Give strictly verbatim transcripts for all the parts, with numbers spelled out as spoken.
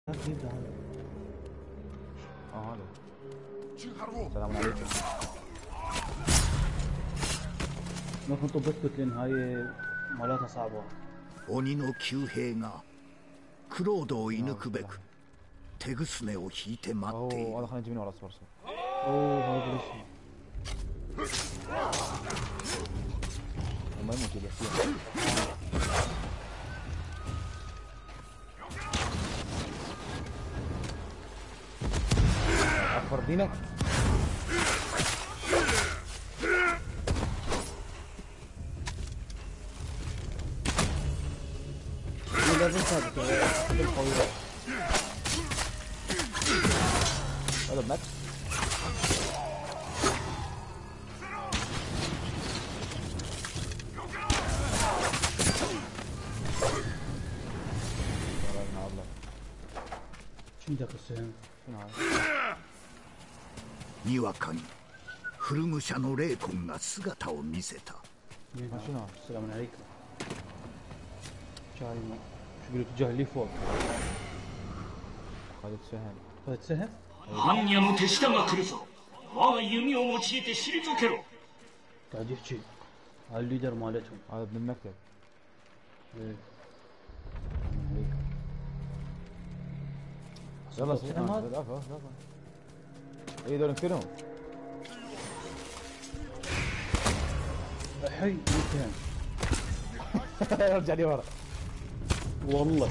اكيد هذا. اه هذا. السلام عليكم. ما كنت بثبت لان هاي مالاتها صعبه. 鬼の旧兵がクロードを射抜くべく手ぐすねを引いて待っている。 اوه هذا خلينا نجيب ورا اصبر اصبر. اوه هذا الشيء ما يموت بس. アファルディナ لازم ثابت القوية. هذا بماكس. شو ذاك السهم؟ شنو هذا؟ にわかに古武者の霊魂が姿を見せた。 شنو؟ السلام عليكم. جاي ما شو يقولوا تجاه لي فوق. هذا سهم. هذا سهم؟ 般若の手下が来るぞ。我が弓を用いて退けろ。 قاعد يحكي هذا الليدر مالتهم. هذا ابن المكتب. ايه يلا سهم هذا؟ لا لا لا. اي دول نقتلهم. حي مكان. رجع لي ورا. والله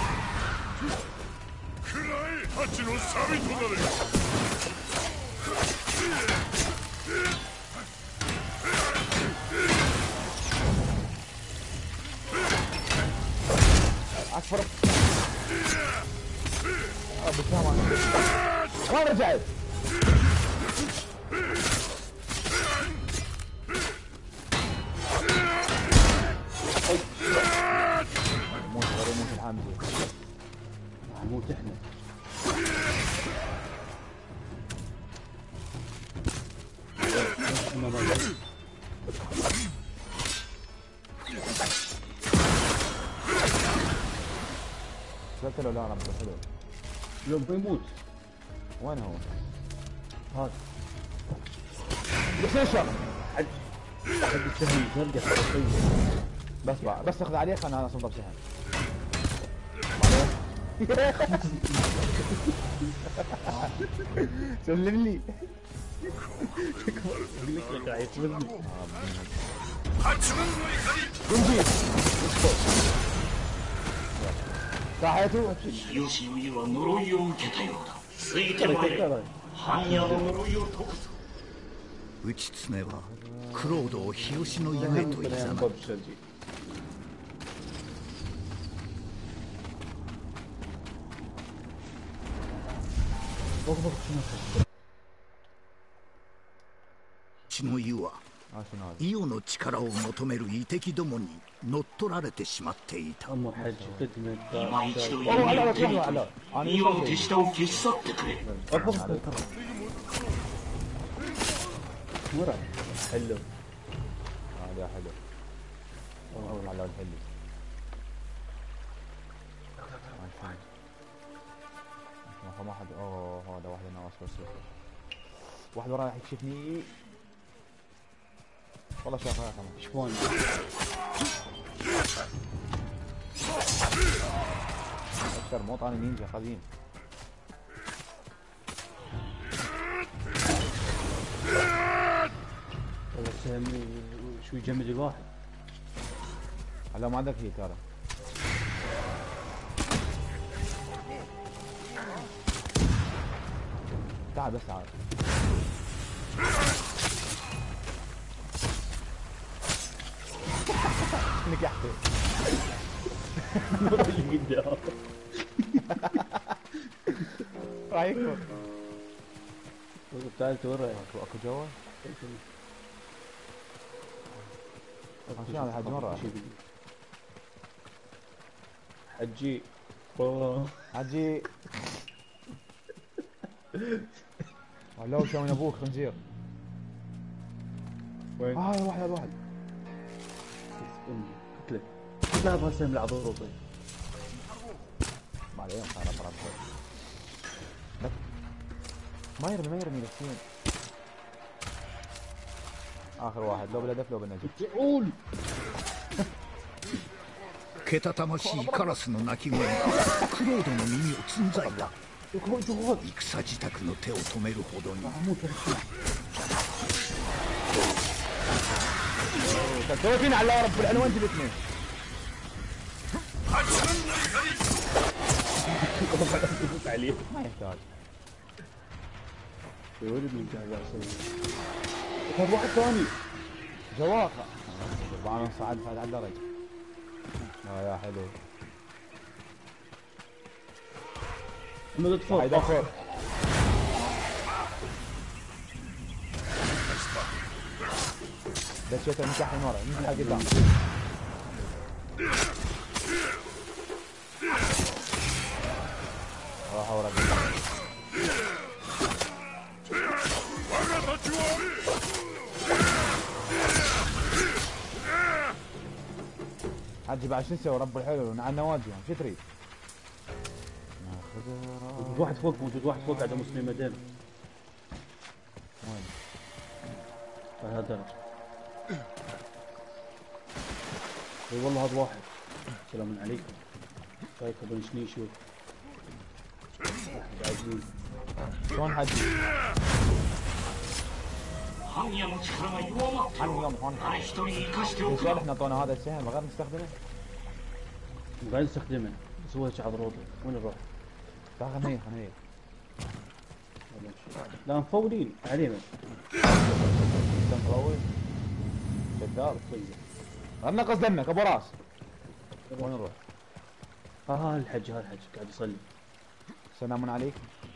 暗い蜂の錆となれ。 اكبر. ابو سامان وين رجعت؟ موت غير موت الحامزي. نموت احنا. قلت له لا انا بدي حلو. لو بيموت. وين هو؟ هذا بس ايش حد حد السهم زرقاء حرفيا. بس بقى بس اخذ عليك انا اصلا سهم. سلم لي. اقول لك راح يفوزني. قنجي صحيتو 日吉の家は呪いを受けたようだ。ついてまいれ。般若の呪いを解くぞ。 内常はクロードを日吉の家へといざなう。 血の湯はイオの力を求める遺敵どもに乗っ取られてしまっていた。 اما حاجه خدمه 今一度弓を手に取り、イオの手下を消し去ってくれ。 ورا حلو. هذا حلو. والله على الحلو. ما حد اوه هذا واحد ناقص بس واحد وراي راح يكشفني. والله شافها كمان. شلون؟ اكثر موت انا نينجا قديم. والله السهم شو يجمد الواحد. هلا ما عندك هي ترى. تعال بس تعال. نجحت. اللي قدام. رايكم؟ تعال تورا. اكو اكو جوا؟ عشان هذا حج مرة. حجي. اوه حجي. ولو شو من ابوك خنزير. وين؟ اه واحد هذا واحد. قتله. لا ابغى اسهم العضوضي. بعدين صار طرف ما يرمي ما يرمي لسين. اخر واحد لو بالهدف لو بالنجم. قول けたたましいカラスの鳴き声がクロードの耳をつんざいた。戦支度の手を止めるほどに。 سوي فينا على رب العنوان انت الاثنين. ما يحتاج. يا ولد من جهاز اسوي. هذا واحد ثاني. جواقع. طبعا صعد صعد على الدرج. اه يا حلو. مدد فوق. هيدا فوق. دشيته من تحت من ورا من تحت قدام. راح ورا قدام. حجي بعد شو نسوي رب الحلو نعنا واجههم شو تريد؟ موجود واحد فوق موجود واحد فوق قاعد مسلم مدينة. وين؟ على هذا اي والله هذا واحد. سلام عليكم. شايف بن شنيشو. عايزين. شلون حجي؟ 般若の力が弱まってる。誰一人生かしておく ليش احنا اعطونا هذا السهم غير نستخدمه؟ قاعد نستخدمه بس هو شعب روضه. وين نروح؟ تعال خلنا هي خلنا هي. لا مفولين علينا. انت مفول؟ كذاب. غير نقص دمك ابو راس. وين نروح؟ ها الحج ها الحج قاعد يصلي. سلام عليك.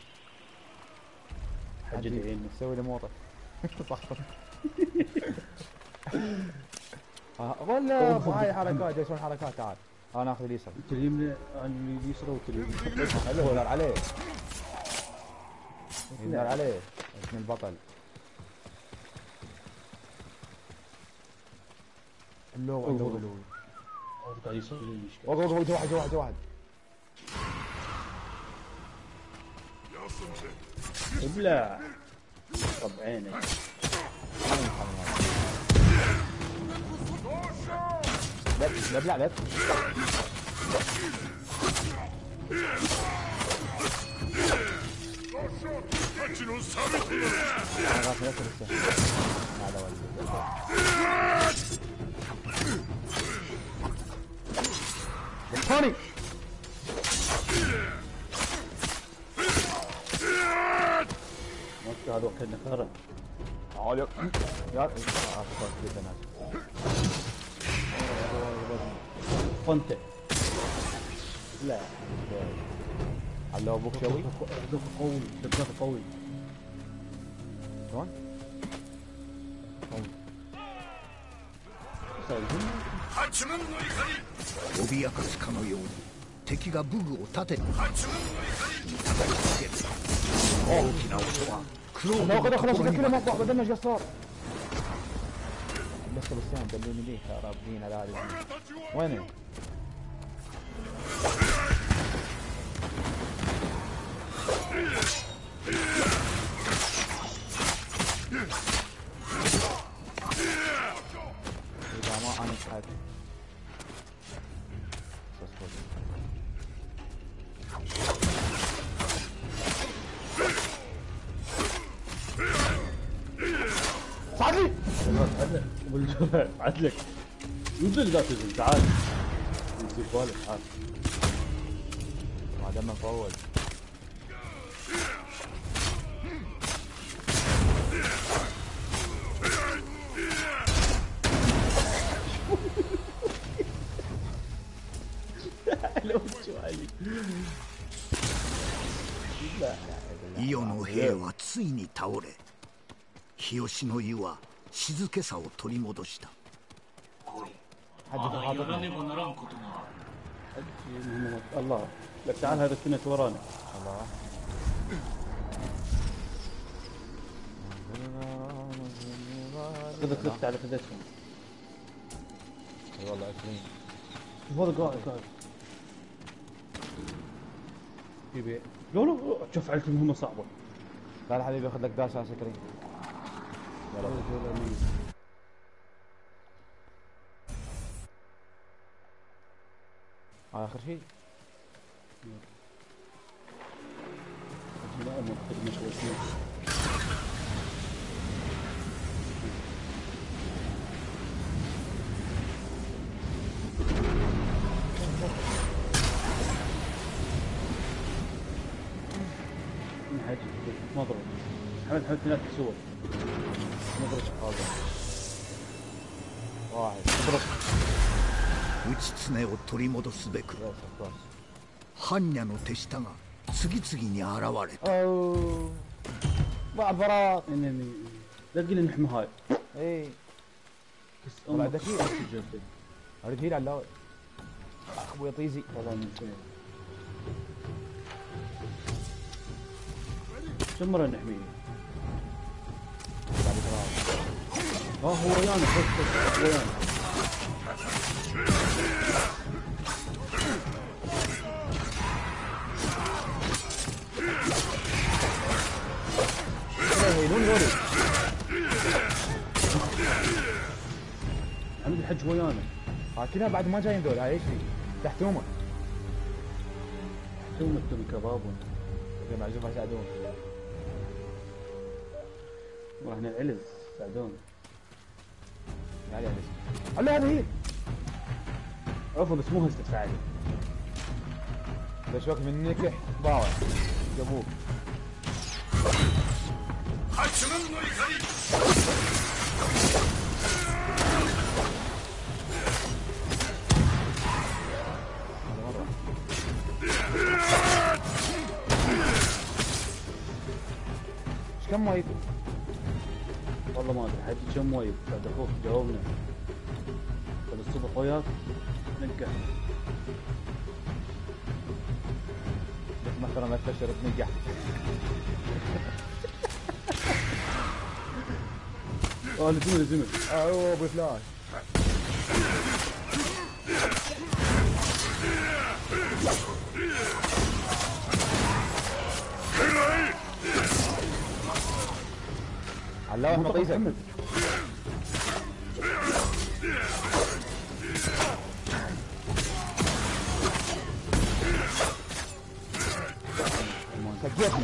حج العين. سوي لي موطه. صح. ولا هاي حركات جاي يسوون حركات. تعال انا ناخذ اليسار. انت اليمنى انا اليسرى وانت اليمنى. حلو ينار عليه ينار عليه اسم البطل. اللو اللو اللو قاعد يصلي. وقف وقف واحد واحد واحد. ابلع طب عينك. لا لا لا ثاني هذا وقت النفارة. تعال يا يا فانت لا على ابوك شوي. هدوك قوي دبابة قوي. شلون؟ 脅かすかのように敵が武具を盾に叩きつける。大きな音はクロード لو の كذا と خلاص ころに كذا ま مقطع بدنا ايش صار؟ بس بالسهم دلوني ليه يا ربين على هذه وينه؟ إذا ما أنا حد صعدلي عدلك انزل ذا تنزل تعال انزل بالك تعال. ما دام مفول 伊予の兵はついに倒れ、日吉の湯は静けさを取り戻した。 まだやらねばならんことがある。 الله لك تعال هذا كنا ورانا. الله خذ خذت على خذتهم. والله عشرين شوف هذا قاعد قاعد. يبيع. لا لا شوف فعلت المهمة صعبة. لا لا حبيبي اخذ لك داش عشان كريم. يلا هذا اخر شيء. لا ما خدمة شوي شوي. حاجة مضرب. حمد حمد ثلاث صور. مضرب هذا. واحد اضرب. 打ち常を取り戻すべく يس كويس. 般若の手下が次々に現れた اوه بعد برات. انني لا تقول لي نحمي هاي. اي بس والله امك عندك هيل. اريد هيل على اللاوي. ابويا طيزي. والله من زين. كم مرة نحميه؟ بعد برات. اه هو ويانا بس بس هو ويانا. يهينون ذولي. حمد الحج ويانا. ها كذا بعد ما جايين ذول. هاي ايش في؟ تحتومه. تومك توم كباب. زي معزوم يساعدون. رحنا العلز ساعدونا. تعال يا نسي. الله هذا هيل. عفوا بس مو هسه تفعل. ليش وقت من نكح باوع. جابوك. 八幡の怒り ايش كم مايته؟ والله ما ادري حجي كم وايد بعد اخوك جاوبنا. قبل الصبح وياك ننكح. بس مثلا ما تفشر تنجح. اه لزمن لزمن. اوه ابو فلاش. علاوي مطيسك. سكيتني.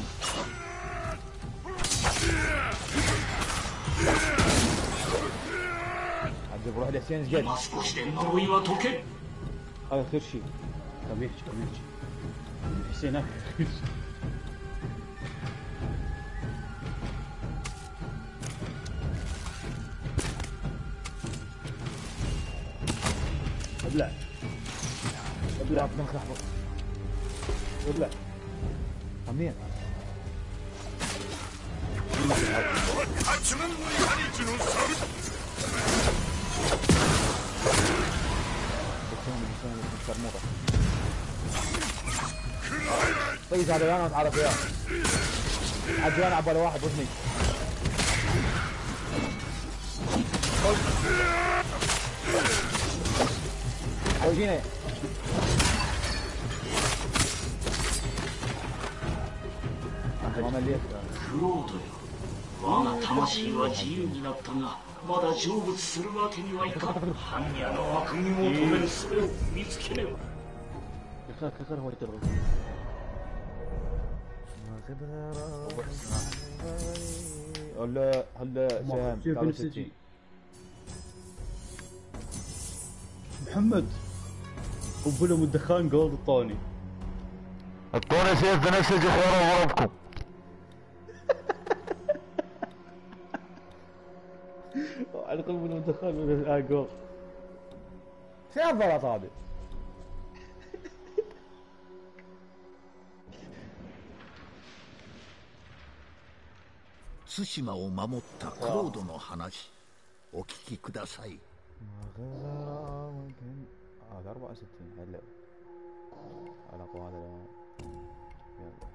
عجب روح لحسين سجد. 今少しで呪いは解ける。 هذا خير شيء. كم يحكي كم يحكي. حسين هاك خير شيء. ابلع. ابلع. نخ لحظة. ابلع. منين؟ 八幡の怒り地のサル طيب هذا انا اتعرف وياه. عجوان على باله واحد وزني. عجينه. ままでフロートよ、我が魂は自由になったがまだ成仏するわけにはいかん。般若の悪夢を止める術を見つけねば。 يخاف يخاف هو يتبغى. هلا هلا سهم ثلاثة وستين. محمد قنبله من الدخان جولد الطوني. الطوني سيف بنفسج اخوانه وضربكم. على قنبله من الدخان من جولد. سيف ضغط هذا. 対馬を守ったクロードの話お聞きください هذا أربعة وستين هلا على قوة هذا يلا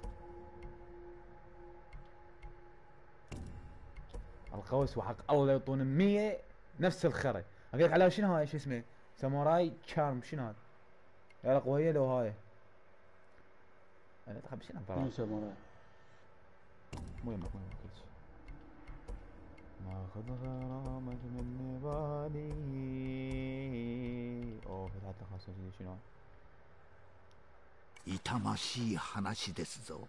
القوس وحق الله يعطون مية نفس الخري. اقول لك على شنو هاي شو اسمه ساموراي تشارم شنو هذا؟ يا قوية لو هاي انا تخبش انا شنو برا يسوي مرة؟ مو يمك مو يمك كلش ناخذ غرامك مني بالي. اوه فتحت خاصة جديد شنو؟ 痛ましい話ですぞ。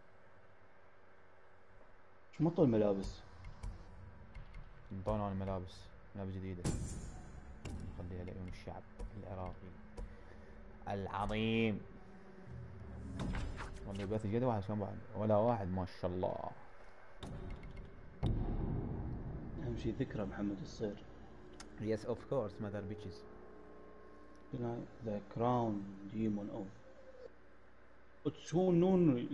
شو مطوا الملابس؟ انطونا الملابس ملابس جديدة نخليها لعيون الشعب العراقي العظيم. والله بث جد واحد كم بعد ولا واحد ما شاء الله. أهم شي ذكرى محمد الصير. Yes of course mother bitches. The crown demon of Utsununu.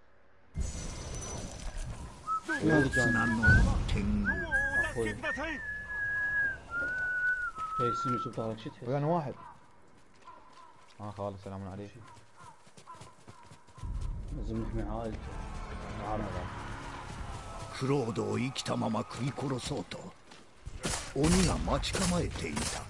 大綱の天狗。 أخوي اسمي شو بطارك شو تحس؟ وين واحد؟ اه خالص السلام عليكم. لازم نحمي عائلته. معنا بعض. クロードを生きたまま食い殺そうと鬼が待ち構えていた。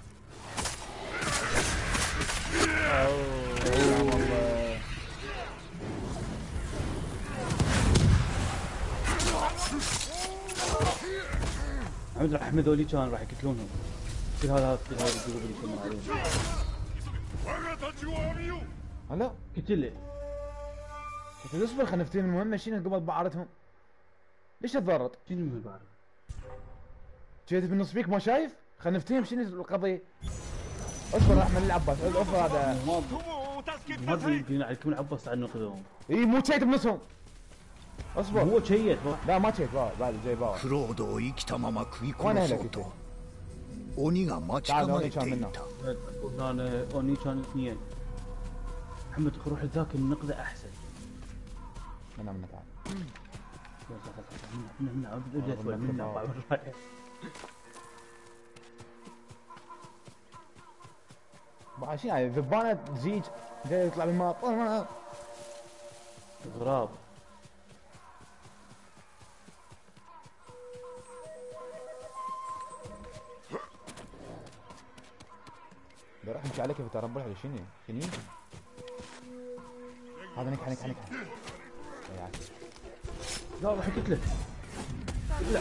عمد راح احمد ذولي كان راح يقتلونهم. كل هذا كل هذا الجروب اللي كنا عليهم. 我がたちを浴びよう。 هلا قتله. قلت اصبر خلينا نفتين المهمة شنو قبل بعارتهم. ليش تضرط؟ شنو من بعد؟ جيت بالنص بيك ما شايف؟ خلينا نفتهم شنو القضية. اصبر احمد العباس اصبر هذا 友をお助けく ما ださ ادري い。 يمكن عليكم عباس تعال ننقذهم. اي مو شيت بنصهم. اصبر هو شيت لا ما شيت بعد جاي باور. クロードを生きたまま食い殺そうと鬼が待ち構えていた。 انا اوني كان اثنين. محمد روح ذاك النقذه احسن. منا منا تعال. منا منا ابدا شوي منا. بعد شنو يعني ذبانة زيج جاي يطلع بالماء. غراب. بروح امشي عليك في تربح ولا شنو؟ شنو؟ هذا نكحه نكحه نكحه. يا عسل. لا راح يقتله. لا.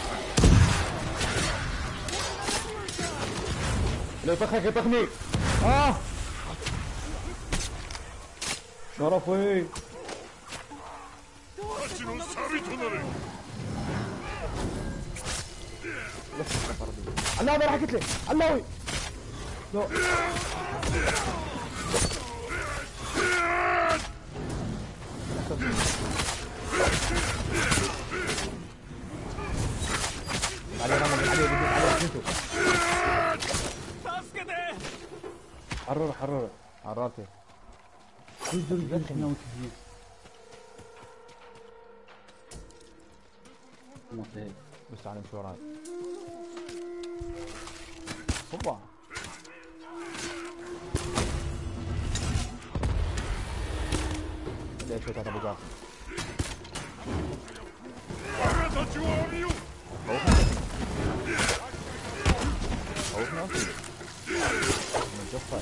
لو طخك يطخني. اه شرفي. たちの錆となれ。 الله راح قتله الله. لا عليه رمض عليه بدك عليه شنتو. حرر حرر. عرفته. يقدر يقدر يناوي كثير. ما فيه. بس تعال امشي وراي. هوبا. ليش شوت هذا ابو جعفر؟ 我がたちを浴びよう。 خوفنا خوفنا من الجفة.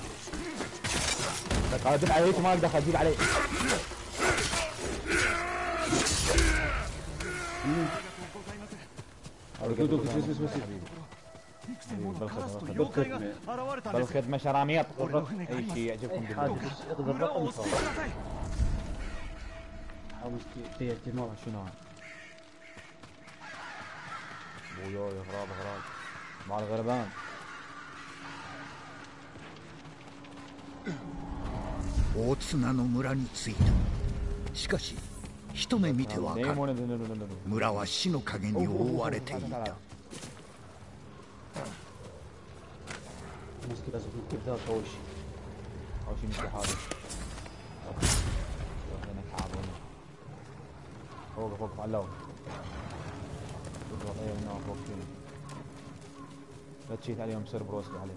لك هذا دفع عليه ما اقدر اجيب عليه. بالخدمة شراميط. اي شيء يعجبكم هذا اخذ الرقم صار. حاول تيجي مرة شنو هذا؟ بوياي غراب غراب مع الغربان. 大綱の村に着いた。しかし一目見てわかる。村は死の影に覆われていた。 المشكلة لازم نكتب ذاك أول شيء. أول شيء مثل هذا. هناك عظيم. فوق فوق علو. اضغط ايه من فوق شنو. لا تشيت عليهم سير بروسلي عليه.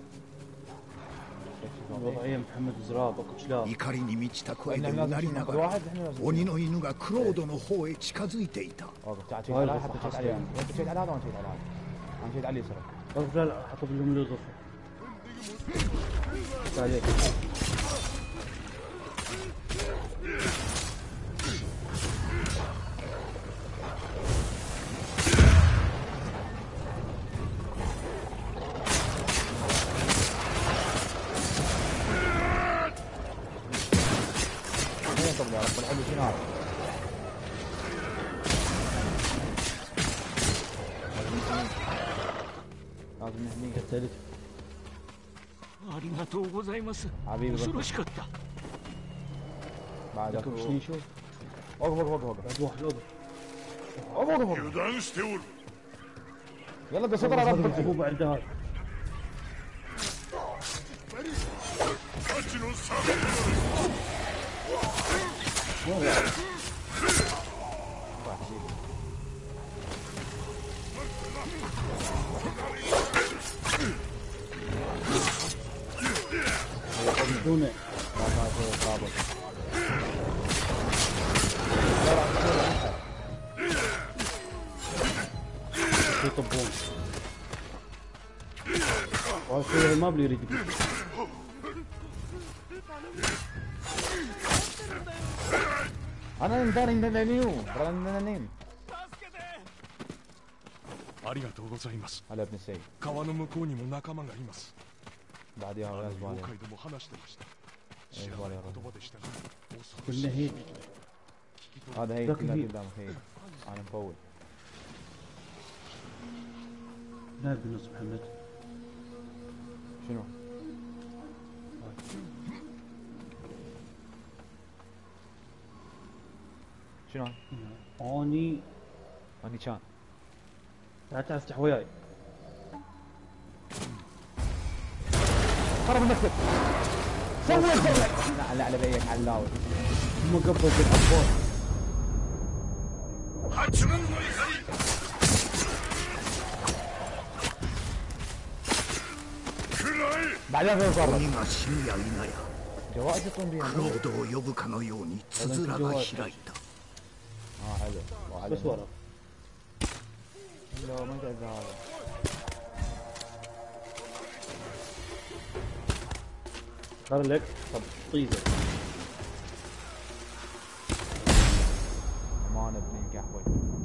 وضعية محمد زراب اكو كلاب. 怒りに満ちた声でうなりながら鬼の犬がクロードの方へ近づいていた。 تعال تشيت على حتى تشيت عليه. انت تشيت على هذا وانا تشيت على هذا. انا تشيت عليه سرق. لا لا حطوا لهم الغرفة. تعال اللي شنو هذا؟ لازم هني قتلت ありがとうございます حبيبي 恐 بس ろしかった بعد لكم اكو شنو شوف وقف وقف وقف بعد واحد اوقف وقف وقف 油断しておる يلا بدي سطر على هذا ربك الحبوب بعد هذا 価値の差がある دونه لا تعرف صابر يطبون وهذا ما بلي يريد انا نداني ندانيو ندانيو ありがとうございます هلا ابن سيد 川の向こうにも仲間がいます بعد يا غاز 妖 بالي 怪でも話してました知ら بالي ない يا 言 رجل 葉でしたが恐ろ قلنا しい هيك هذا هي لكن كلها هي- قدامك هي انا مفوت نائب بالنص محمد شنو؟ شنو؟ اني اني كان لا تعال افتح وياي خرب المكتب سوي سوي لا لا على بيك علاوي هم قبضوا بالعباس 八門の怒り بعدين في صار 鬼が死ぬやいなや جوائز يكون بيها クロードを呼ぶかのようにつづらが開いた اه حلو وعلى بس ورا لا ما قاعد هذا صار لك طب طيزه ما نبني قهوه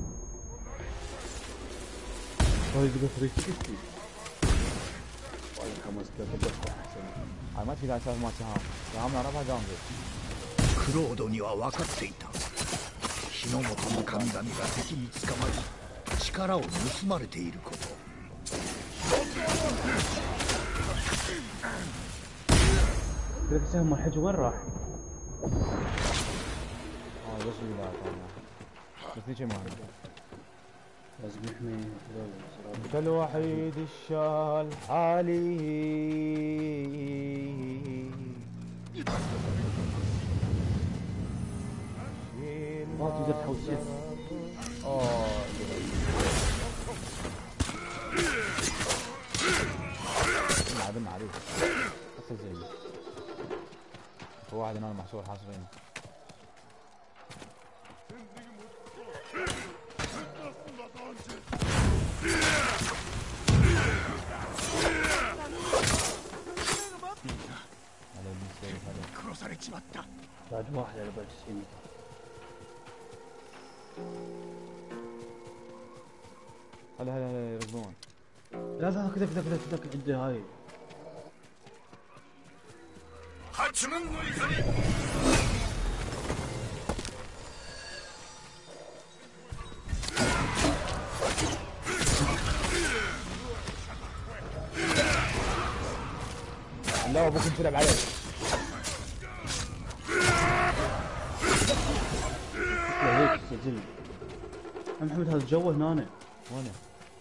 هاي يقدر ثلاثمية وستين والله خمس دقائق احسن هاي ما تفيد على اساس ما سهام سهام نعرفها جامده クロードには分かっていた日の本の神々が敵に捕まり力を盗まれていること لك سهم الحج وين راح؟ اه بس البدايه طبعا بس ليش ما لازم يحمي انت الوحيد الشال حالي ما تقدر تحوس سيف اوه بنا بنا عليك حتى زي في واحد هنا محصور حاصرين على المستوى هذا 殺されちまった بعد واحد على بعد تسعين هلا هلا هلا يركبون لا لا كذا كذا كذا كذا عندي هاي 八門の怒り لا ابوك تلعب عليه هيك سجل محمد هذا الجو هنا وينه؟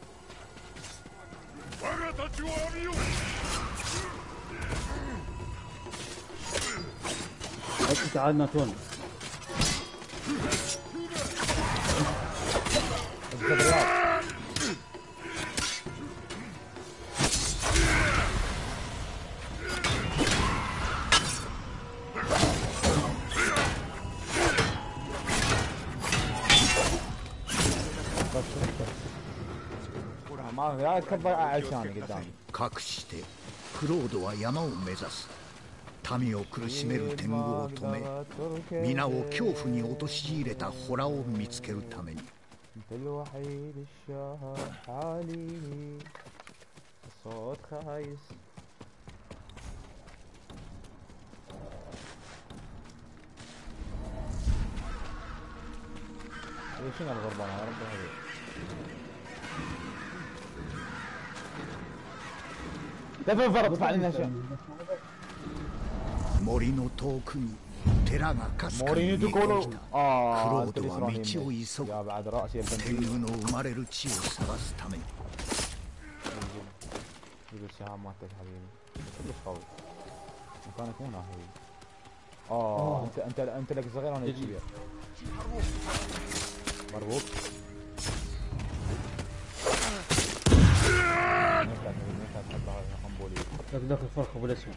我がたちを浴びよう هيك تعال ناتون الكبريات ما لا تكبر عشاني قدامي かくしてクロードは山を目指す民を苦しめる天狗を止め皆を恐怖に陥れたホラを見つけるために انت الوحيد الشهر حالي صوت خايس شنو الغربان يا رب هذي. لا تنفرط فعلنا شيء. 森の遠くに寺がかすかに مورينيو 見えて تقولوا きた。 اه クロー انت ド اللي は سراني 道を مني. 急ぐ يا بعد راسي 天 البنزين 狗の生まれる地を探すために。 جيب السهام مالتك حبيبي كلش قوي مكانك مو ناحية. اه انت انت انت لك صغير وانا كبير مربوط. ما يفتح ما يفتح حتى امبولي. لك ذاك الفرخ ابو الاسود.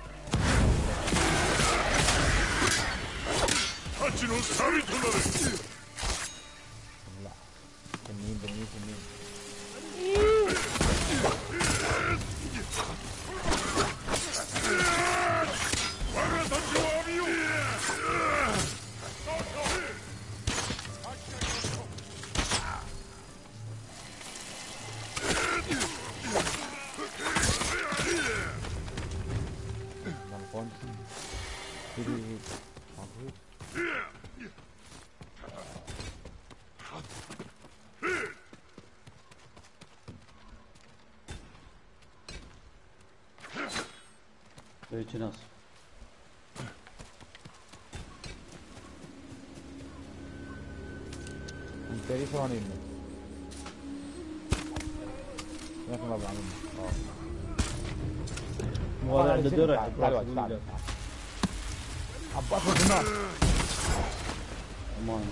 太刀の錆となれ。 لا تنين تنين تنين. نمقون سيدي مضبوط. هيك ناس. انت ليش ثواني منه؟ يا اخي ما بعمل اه مو هذا عنده درع. تعال تعال تعال. عباس في النار. امانه.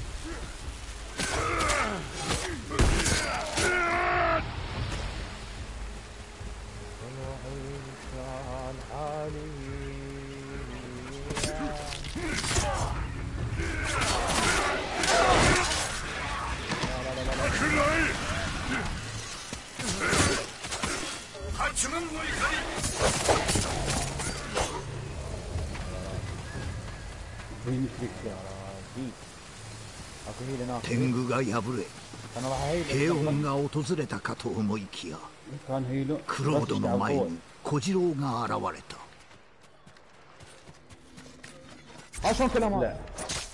دي اكو هيل هناك. 天狗が破れ انا راح هيل 平穏が訪れたかと思いきや كان هيلو クロードの前に小次郎が現れた。 اه شلون كلامه؟ لا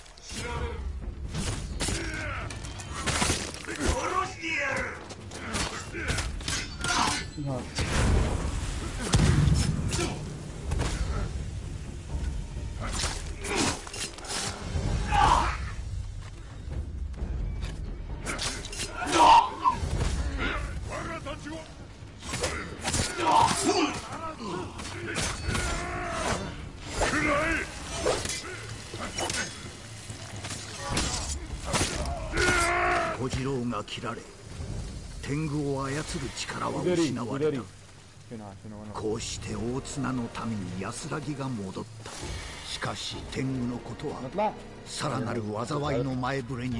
小次郎が切られ天狗を操る力は ودري 失われ ودري た。 شنو شنو انا こうして大綱の民に安らぎが戻った。しかし天狗のことは نطلع さらなる災いの前触れに過ぎない。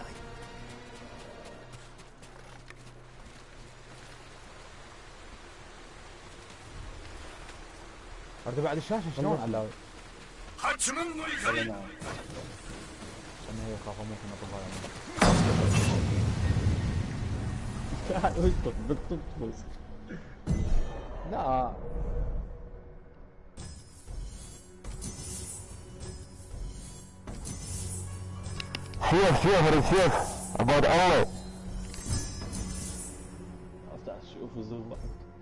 ارد بعد الشاشه شلون علاوي؟ 八幡の怒り انا هي خاف ممكن اطلع تعال اسكت بتطفز. لا سيف سيف سيف عباد الله. افتح شوف الزبط.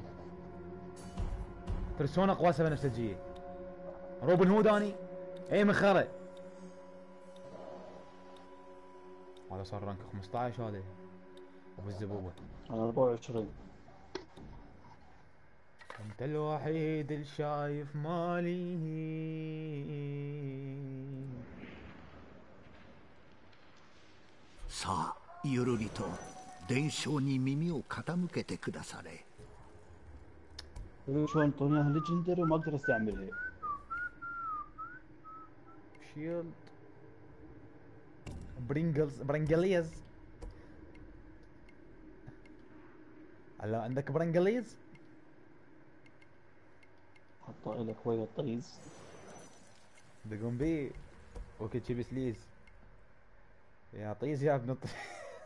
ترسون اقوى سبع نفسجيه. روبن هود اني اي مخره. هذا صار رانك خمسطعش هذا ابو الزبوبه. انا أربعة وعشرين. انت الوحيد الشايف مالي. さあゆるりと伝承に耳を傾けてくだされ。 شلون طوني اياها ليجندري وما اقدر استعملها. شيلد برينجلز برينجليز. هلا عندك برينجليز؟ حطوا لك ويا الطيز. بقوم بي وكل شي بسليز. يا طيز يا ابن الطيز.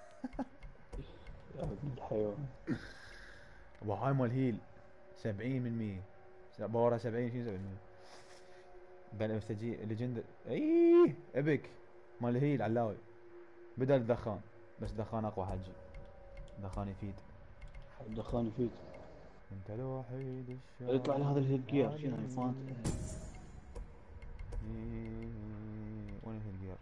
يا ابن الحيوان. ابو هاي مال هيل سبعين من مية. باورها سبعين شنو سبعين من مية. بين اف جي ليجند اي ابيك مال هيل علاوي. بدل الدخان، بس دخان اقوى حجي. دخان يفيد. الدخان يفيد. انت الوحيد الشاعر. يطلع لي هذا الهيد جير شنو هاي فانت. وين الهيد جير؟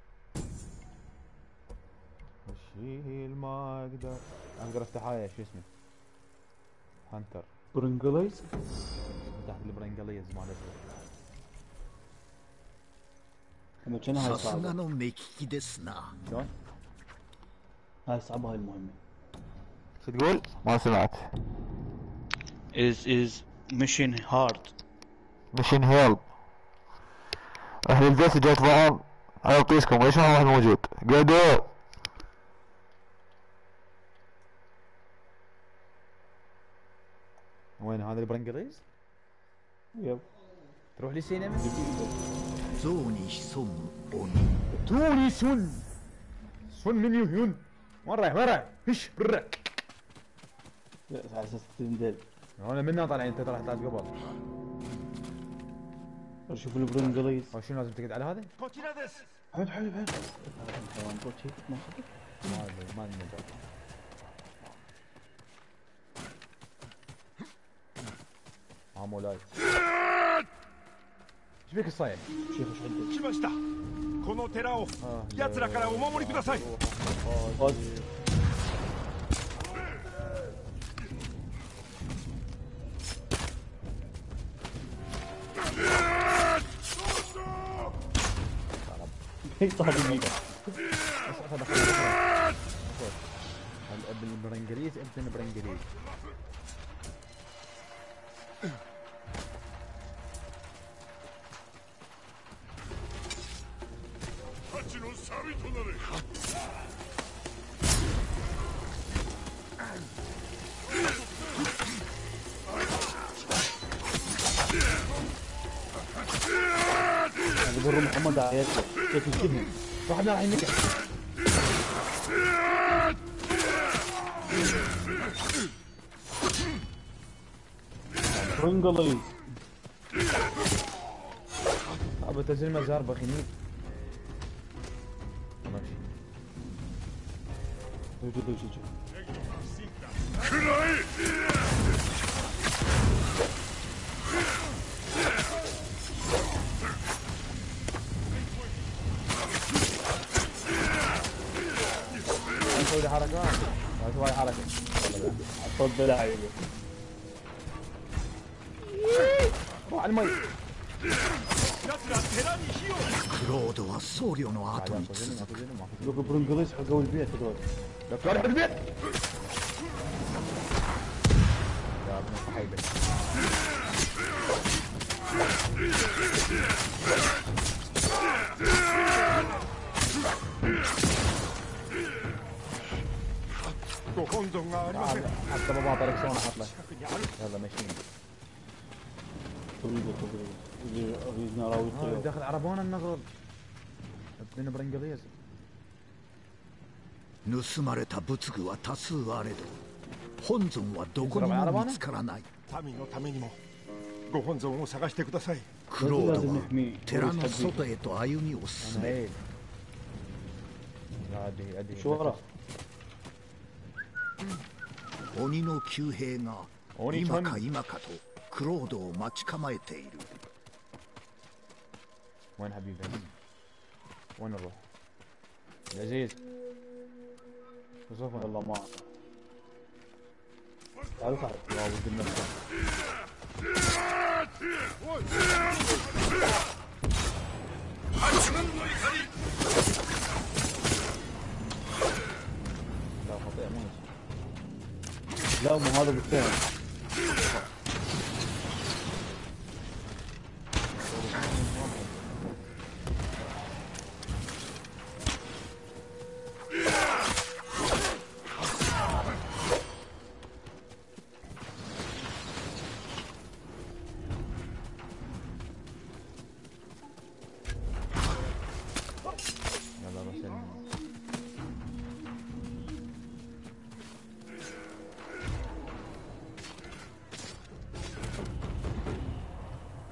اشيل ما اقدر. اقدر افتح هاي شو اسمه؟ هانتر. برنجليز. فتحت البرنجليز مال اسمه. اما كان هاي さすが صعبة. の目利きですな شلون؟ هاي صعبة هاي المهمة. شو تقول؟ ما سمعت. is is mission hard. مشين هيلب. اهل البيت جاي طبعا على طيسكم ليش ما واحد موجود؟ قعدوا. وين هذا البرنجليز؟ يب. تروح للسينما؟ 象に潜む鬼 توني سن سن من يهون. وين رايح وين رايح؟ هش برا. على اساس تندل. انا منا طالعين انت طلعت قبل. اشوف البرنجليز. شنو لازم تقعد على هذا؟ こちらです حلو حلو حلو. حيوان بوتشي ما خطر. ما ادري ما ادري مجال. عمو لايت. ايش بيك الصايع؟ شيخ ايش عندك؟ 来ましたこの寺を奴らからお守りください خذ. صار يمينه. بالبرنجليز ابن برنجليز. يقول محمد عياته كيف يجيبهم؟ واحد راح ينكح. برنجليز. ابى تنزل مزار بخيني. ماشي. وجود وجود. اسوي حركات. ما اسوي حركه. تفضل عيني. روح على المي. 奴ら寺に火をクロードは僧侶の後に خذيني 続く خذيني ما في. لو برنجليز حقوا البيت هذول. لا تروح البيت. يا ابن الصحيبه. ご本尊がありません حتى بابا بركسونه حط له. يلا ماشيين. طريقة طريقة. اللي أريدنا راوي آه، الطيور. داخل عربونا النغل. ابن برنجليز. 盗まれた仏具は多数あれど本尊はどこにも見つからない民のためにもご本尊を探してくださいクロードは寺の外へと歩みを進 انا め عيب. لا ادري ادري. شو ورا؟ 鬼の旧兵が鬼今か今かとクロードを待ち構えている وين حبيبي؟ وين نروح؟ لذيذ. شوف والله ما أعرف. تعال تعال. والله ودي نفسه. 八軍の怒り لا خطيئة مو نفسه. لا مو هذا بالثاني. يلا بسلم.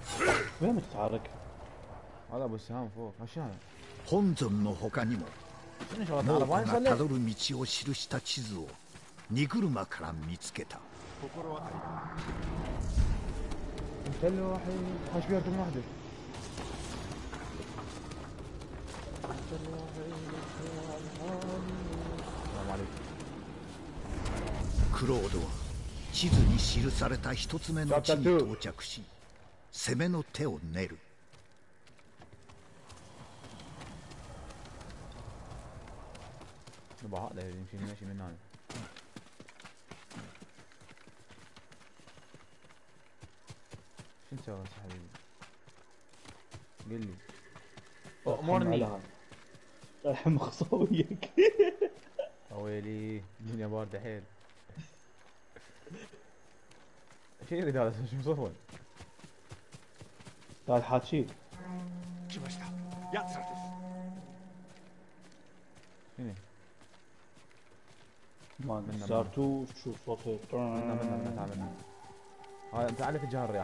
وين بتتحرك؟ هذا ابو السهام فوق. ايش هذا؟ 本尊の他にも شنو شغلة 猛 عربان 虎が صلي たどる道を記した地図を荷車から見つけた انت الوحيد خش فيها من وحده. السلام عليكم. クロードは地図に記された一つ目の地に到着し攻めの手を練る نبغى هذا يمشي ماشي من هنا. شو نسوي هسه حبيبي؟ قل لي. أمرني. الحين مخصويك. ويلي الدنيا باردة حيل. شو يريد هذا شو مصور؟ تعال حاتشي. 来ました奴らです شنو؟ ما منا- زارتو تشوف صوته. منا منا منا تعال منا. هاي انت على اتجاه الرياح.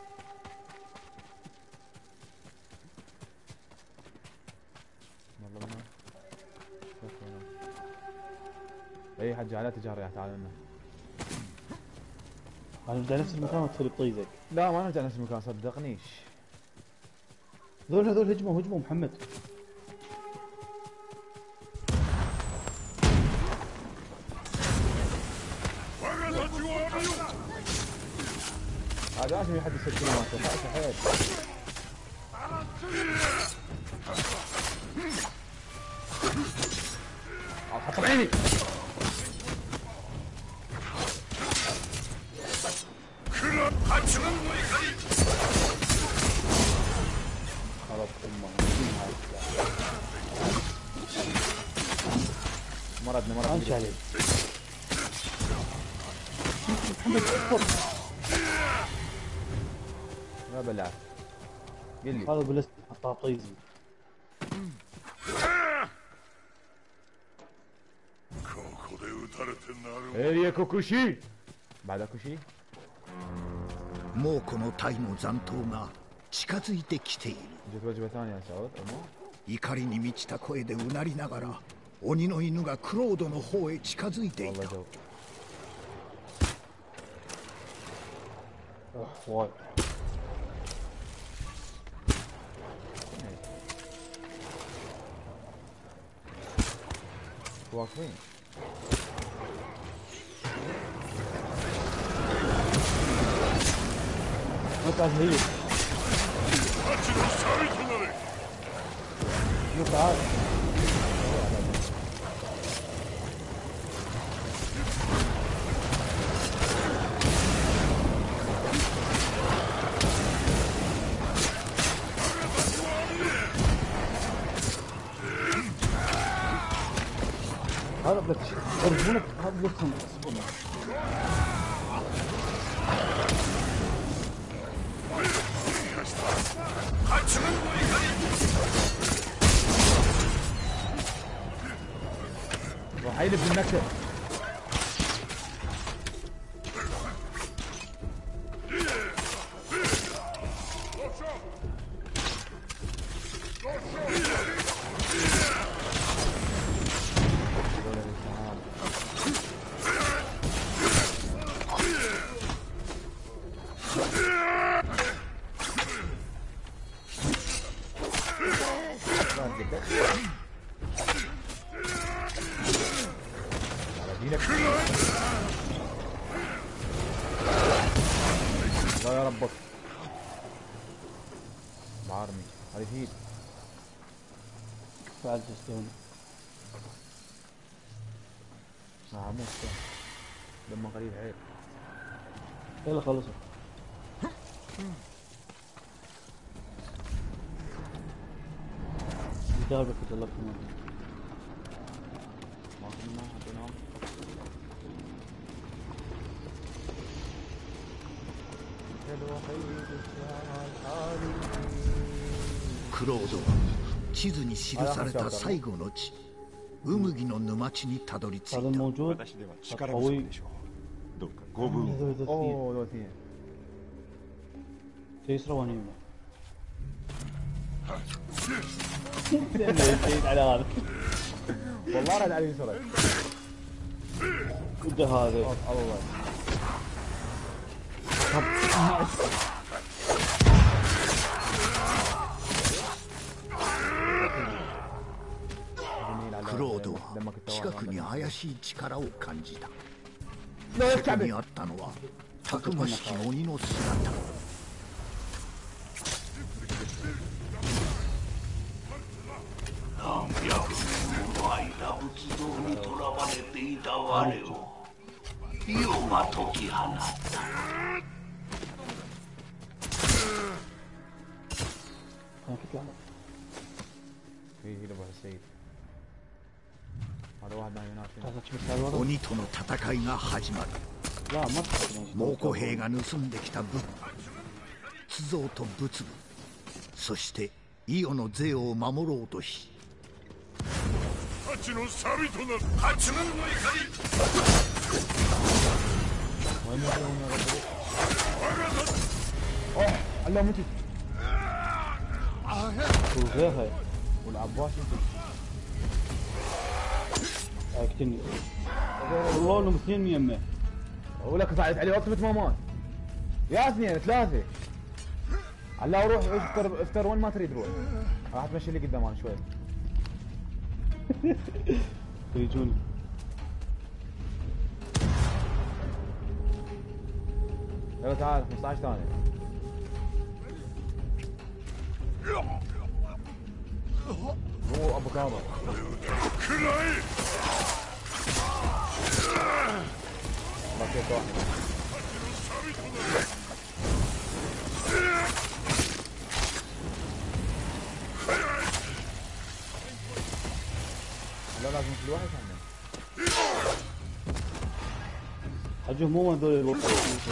والله منا. شوف هنا. اي حجي على اتجاه الرياح تعال منا. انا بدي نفس المكان وتدخل بطيزك. لا ما نرجع نفس المكان صدقنيش. هذول هذول هجموا هجموا محمد. هذا لازم يحد السكينة ما توقعش حيل. حط بعيني. خلاص امه مردنا مردنا. امشي عليه. محمد اصبر. ما بلعت. قل لي. هذا بلست حطها طيزي. ايه يا كوكوشي. بعد كوكوشي. 猛虎の隊の残党が近づいてきている جت وجبة ثانية يا سعود أمو. 怒りに満ちた声でうなりながら鬼の犬がクロードの方へ近づいてい والله た جو. اخ وايد. واقفين. ما تعال هي. 蜂のシャイとなれ مو تعال. هذا بدك يرجمونك هذا بدك تصبرنا. راح يلف بالنكتة. لا يا ربك معارني هذه هيد بعد تستون. ما عموش لما قريب عيب. يلا خلصوا. جابك يلا كمان. ما كنا حطيناهم. クロードは地図に記された最後の地ウムギの沼地にたどり着い هذا た موجود 私では力不足 قوي. でしょうどうかご分を هذول اثنين اوه دول اثنين. يسرى ويمنى. على هذا والله رد على يسرك. وده هذا الله. クロードは近くに怪しい力を感じた。そこにあったのはたくましき鬼の姿。 何百年もの間仏像にとらわれていた我を世が解き放った。 في هنا ابو السيد هذا واحد ما ينافي 鬼との戦いが始まる。 لا ما تحط 猛虎兵が盗んできた仏像と仏具、そしてイオの税を守ろうとし、 ハチの錆となる八軍の怒り。 اوه الله متت وغيرها والعباس متت اقتلني والله انهم اثنين يمه ولك فعلت عليه التمت ما مات يا اثنين ثلاثه الله روح افتر افتر وين ما تريد روح راح تمشي لي قدام انا شوي يجوني يلا تعال خمسة عشر ثانيه هو ابو كامل くらえ。 بقيت واحد لا لازم كل واحد يعمل حجهم مو هذول الوقت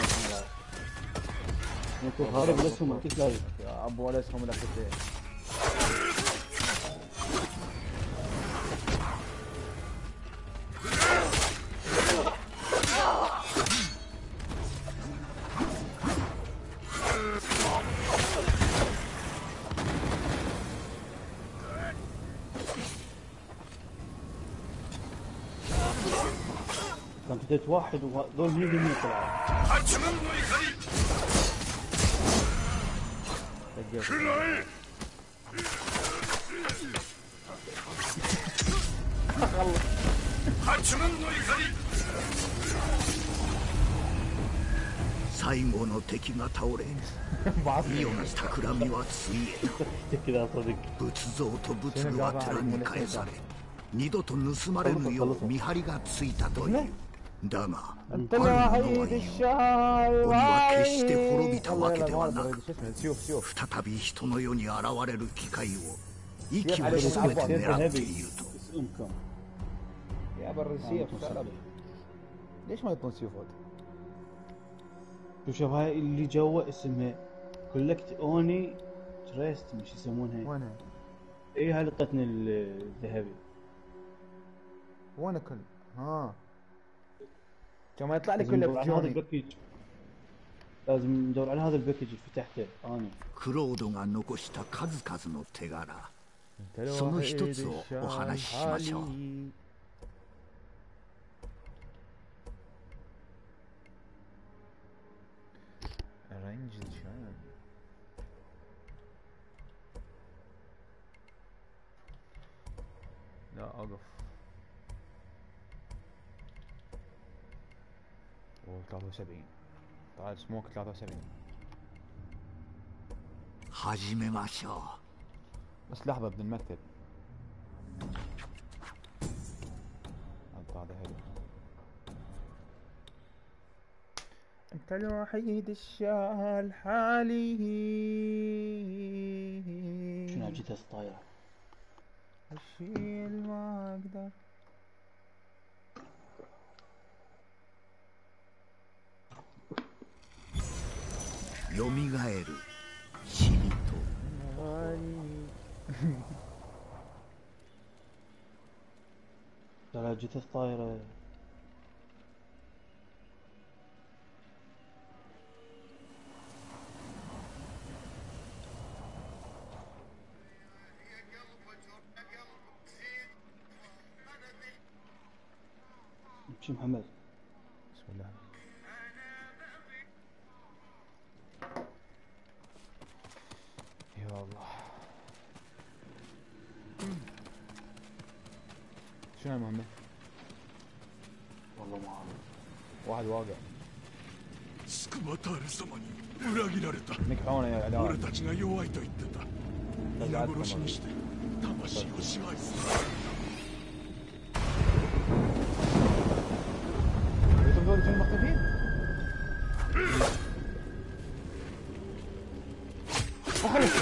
نكون هارب لسهم كيف لازم يا ابو ولا اسمهم لك كان فتيت واحد وذول هني اللي طلعوا 八軍の怒り。くらえ。八軍の怒り。 最後の敵が倒れ、イオの企みはついえた。 كذا صدق 仏像と仏具は寺に返され、二度と盗まれぬよう見張りがついたという。だが、ある者は言う。鬼は決して滅びたわけではなく、再び人の世に現れる機会を息を潜めて狙っていると。 امكم يا بر السيف ليش ما يطون سيوفات؟ شوف شوف هاي اللي جوا اسمها كولكت اوني تريست مش يسمونها وينها؟ اي هاي لقطتنا الذهبي وين كل؟ ها كما يطلع لي لازم ندور كله على هذا بجوني الباكج لازم ندور على هذا الباكج اللي فتحته انا クロードが残した数々の手柄、その一つをお話ししましょう。 رنج الشام لا اقف اوه ثلاثة وسبعين طلعت سموك ثلاثة وسبعين 始めましょ بس لحظة بدنا نمثل هذا حلو انت الوحيد الشال حالي شنو جيت طايره اشيل ما اقدر う。よみがえる死にと。 ترى جيت طايره شو محمد؟ بسم الله. يا الله. شنو يا محمد؟ والله ما اعرف. واحد واقع. スクバタール様に裏切られた。 نكحونا يا 俺 علاء. たちが弱いと言ってた。皆殺しにして魂を支配する。 انتم ذول كانوا مختفين؟ اخلص.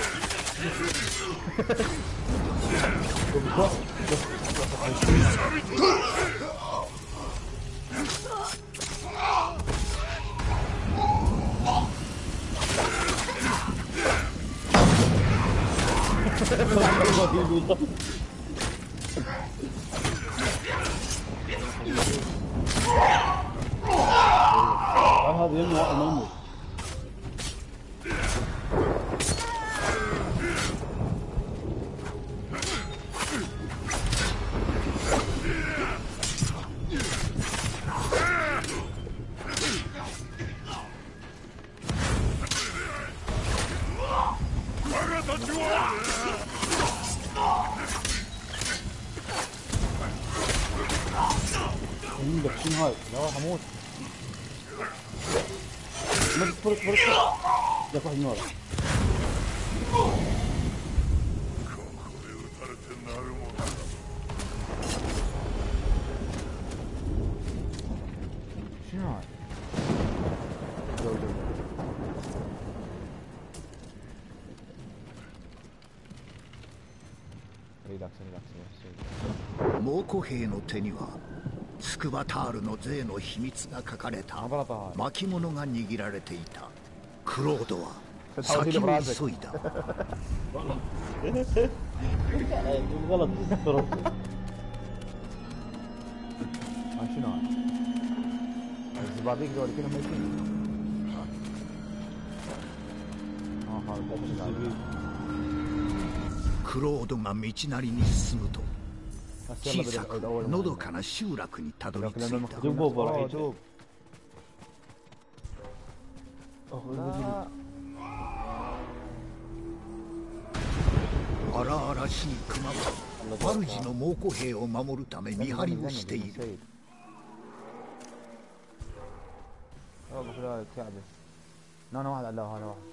هذا يمنع امامه. عندك شنو هاي؟ لا راح اموت. ما تفرق فرق. جاك واحد من ورا. ここで撃たれてなるものだ。 شنو هاي؟ جو جو جو. ريلاكس ريلاكس ريلاكس. 猛虎兵の手にはスクバタールの税の秘密が書かれた عبرت هاي. 巻物が握られていた。クロードは تحاول 先 تجيب を راسك. 急いだ。 غلط فرق. هاي شنو هاي؟ الزباديك ذول كلهم ميتين. اه هذا クロードが道なりに進むと小さくのどかな集落にたどり着いた。 دوبوا برا. دوب. لا. 荒々しい熊は主の猛虎兵を守るため見張りをしている。 ابو خلال كعبه. انا واحد على هذا واحد.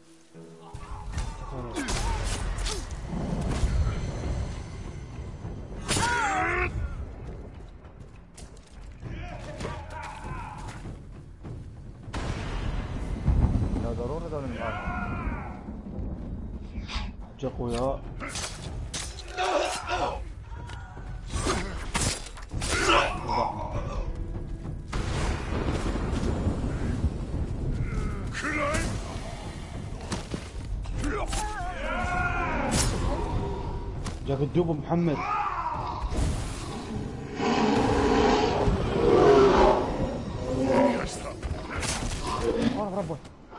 لا ضروري هذول من الآخر. جا اخويا. جاك الدوب محمد. وانا ربه.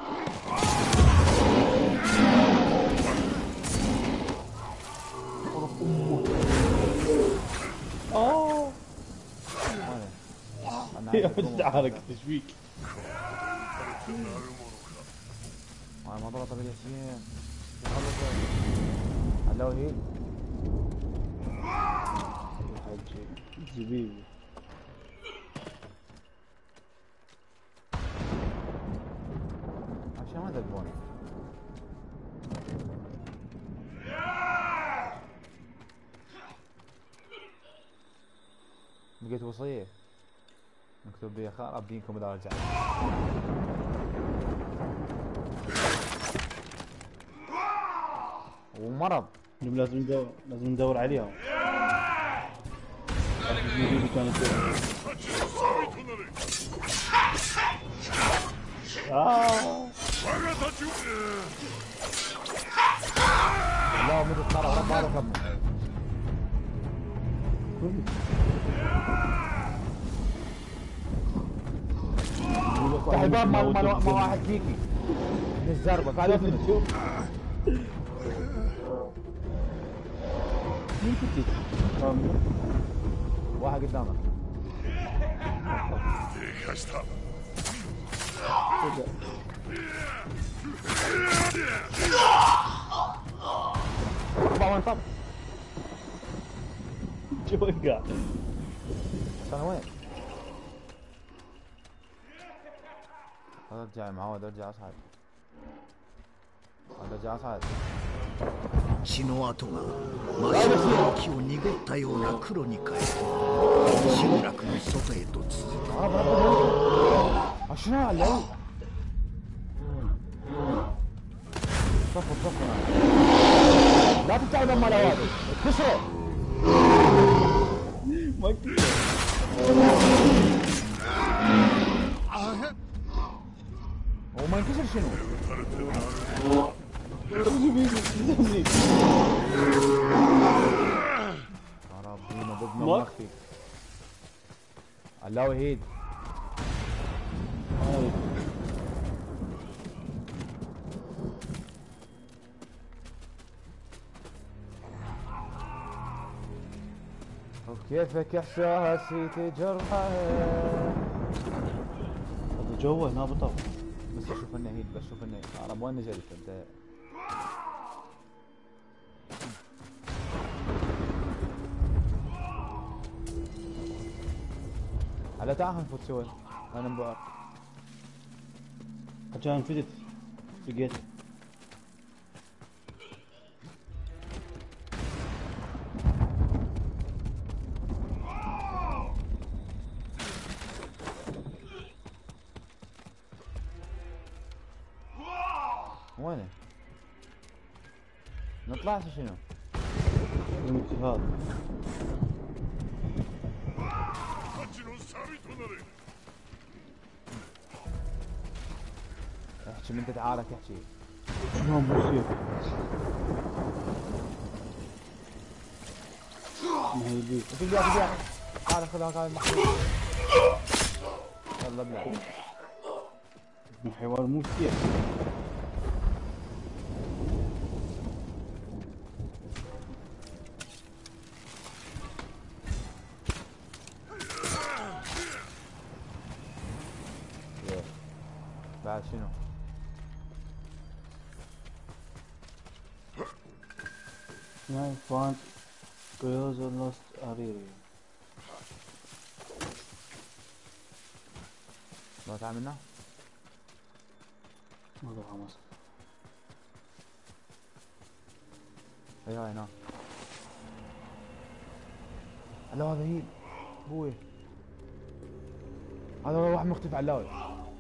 اوه يا تعالك ايش فيك؟ هاي ما ضغط بالياسين. على هيل. حاجي زبيبي. عشان ما ذبوني. لقيت وصية مكتوب بها خارب دينكم اذا رجعت. ومرض. لازم ندور لازم ندور عليهم. كانت آه. لا مثل صار رب هذا كم. افتح الباب مال مال مال واحد فيكي. الزربة قاعد يفلت شوف. مين كنت؟ واحد قدامك. 撃破した طبعا وين طب؟ شو وقع؟ انا وين؟ ارجع معود ارجع اصعد ارجع اصعد 血の跡が真っ白な木を濁ったような黒に変え集落の外へと続く شنو علي؟ صفر صفر لا تتعب مال هذا كسره ما كنت هو ما ينكسر شنو؟ ربنا ضدنا ما اختي الله وحيد وكيفك احساسي تجرحه جوا هنا بطل بس اشوف انه هيد بس اشوف انه انا وين نزلت انت على تعال نفوت سوا انا مبعر عشان فدت لقيت وينه؟ نطلع شنو؟ الاجتهاد 蜂の錆となれ احكي من انت تعالك احكي ما مصير ما هي دي تجي تجي تعال خذ هذا المحمول يلا ابلع الحوار مو كثير بعد شنو؟ I found girls are lost area ما تعملنا؟ ما ضوء خمس هاي هاي هنا لا هذا هي هو هذا واحد مختفي على اللاوي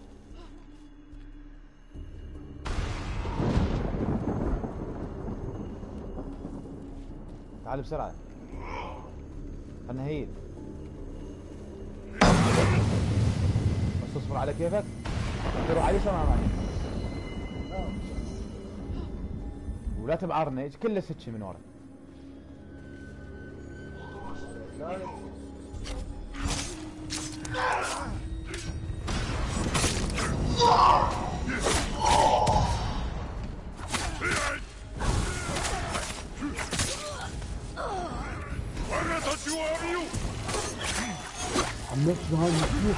تعال بسرعة خلنا هيل بس تصبر على كيفك تروح علي شو معي ولا تبعرنا ايش كله ستشي من ورا عملت هاي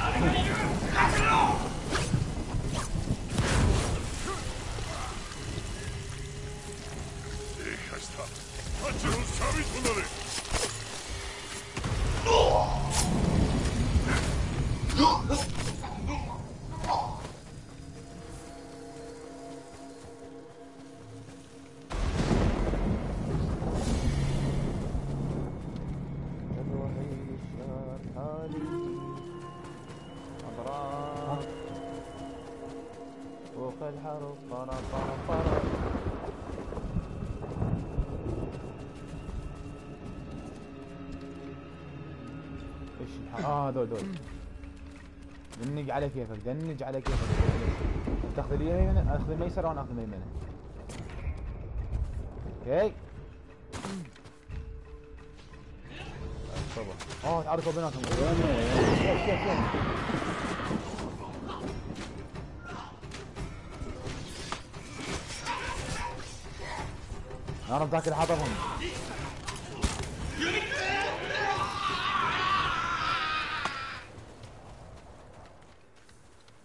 فوق الحرب برا برا برا ايش الحرب اه هذول دول دنج على كيفك دنج على كيفك تاخذ اليمين اخذ الميسر وانا اخذ اليمين اوكي اه تعرفوا بيناتهم كيف كيف كيف انا ذاك اللي حاطهم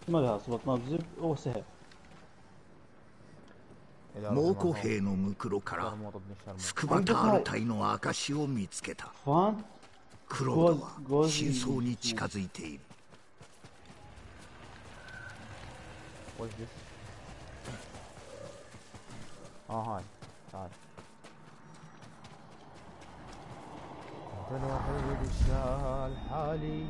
ما لها صبت ما بزب هو سهل 猛虎兵の袋からスクバタール隊の証を見つけた。 اخوان クロードは真相に近づいている。 وش ذس؟ اه هاي تعال انت الوحيد الشال حالي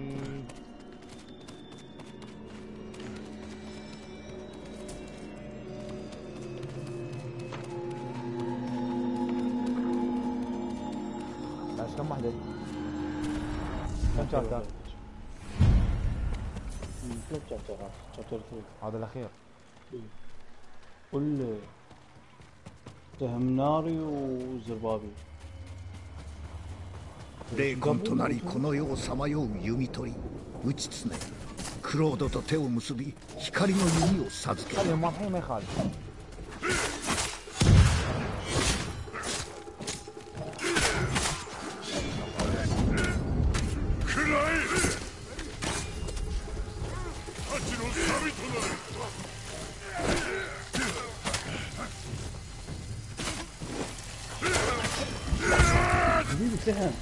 عايش كم وحدة؟ كم شابتر؟ ثلاث شابترات شابتر ثلاثة هذا الأخير قل تهمناري وزربابي 霊魂となりこの世をさまよう弓取り打ちつねクロードと手を結び光の弓を授けた。 خليهم واضحين ما يخالف حبيبي سهم